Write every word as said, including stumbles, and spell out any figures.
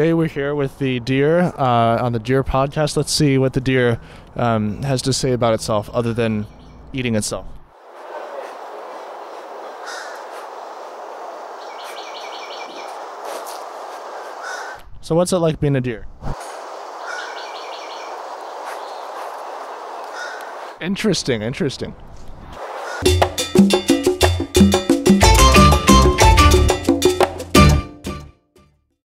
today we're here with the deer uh, on the Deer Podcast. Let's see what the deer um, has to say about itself other than eating itself. So what's it like being a deer? Interesting, interesting.